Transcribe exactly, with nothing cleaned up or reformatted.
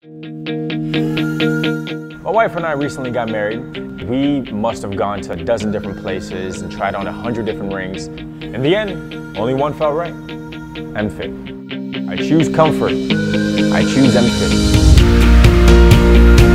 My wife and I recently got married. We must have gone to a dozen different places and tried on a hundred different rings. In the end, only one felt right. MFit. I choose comfort. I choose MFit.